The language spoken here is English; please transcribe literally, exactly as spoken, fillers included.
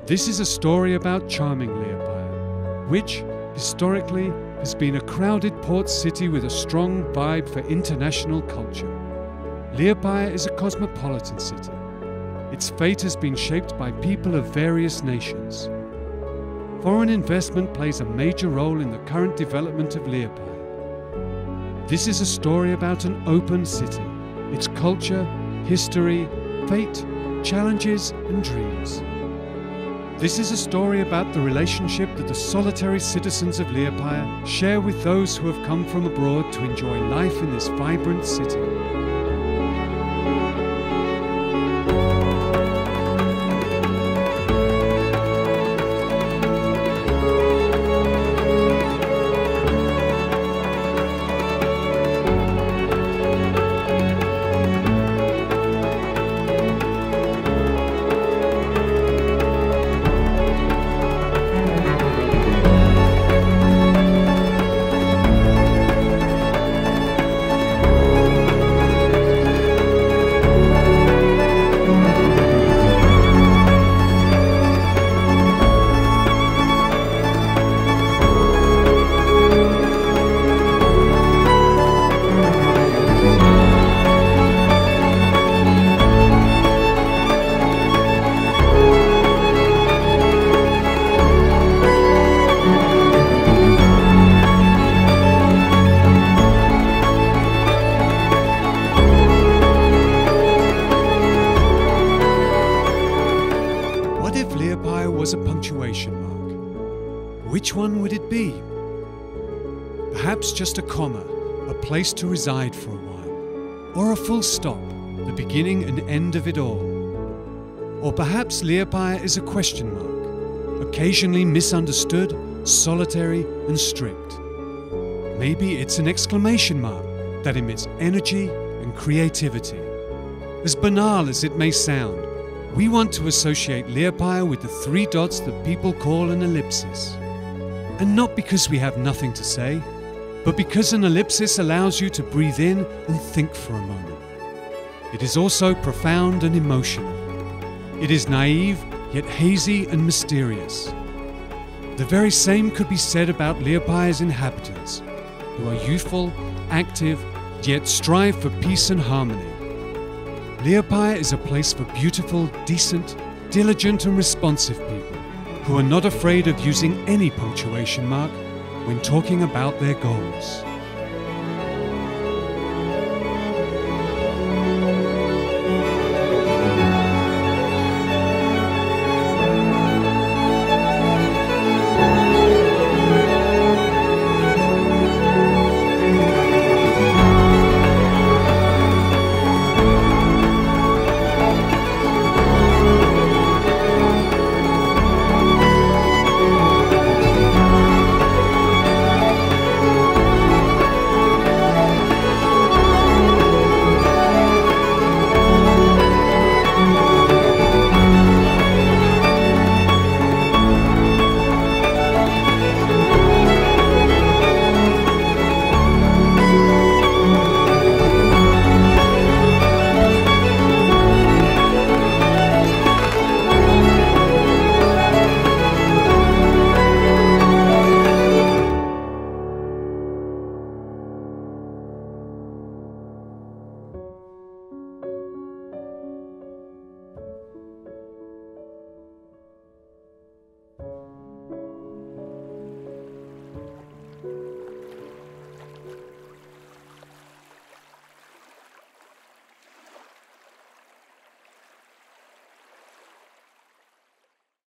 This is a story about charming Liepaja, which, historically, has been a crowded port city with a strong vibe for international culture. Liepaja is a cosmopolitan city. Its fate has been shaped by people of various nations. Foreign investment plays a major role in the current development of Liepaja. This is a story about an open city, its culture, history, fate, challenges and dreams. This is a story about the relationship that the solitary citizens of Liepaja share with those who have come from abroad to enjoy life in this vibrant city. Was a punctuation mark. Which one would it be? Perhaps just a comma, a place to reside for a while. Or a full stop, the beginning and end of it all. Or perhaps Liepaja is a question mark, occasionally misunderstood, solitary and strict. Maybe it's an exclamation mark that emits energy and creativity. As banal as it may sound, we want to associate Liepaja with the three dots that people call an ellipsis. And not because we have nothing to say, but because an ellipsis allows you to breathe in and think for a moment. It is also profound and emotional. It is naive, yet hazy and mysterious. The very same could be said about Liepaja's inhabitants, who are youthful, active, yet strive for peace and harmony. Liepaja is a place for beautiful, decent, diligent and responsive people who are not afraid of using any punctuation mark when talking about their goals.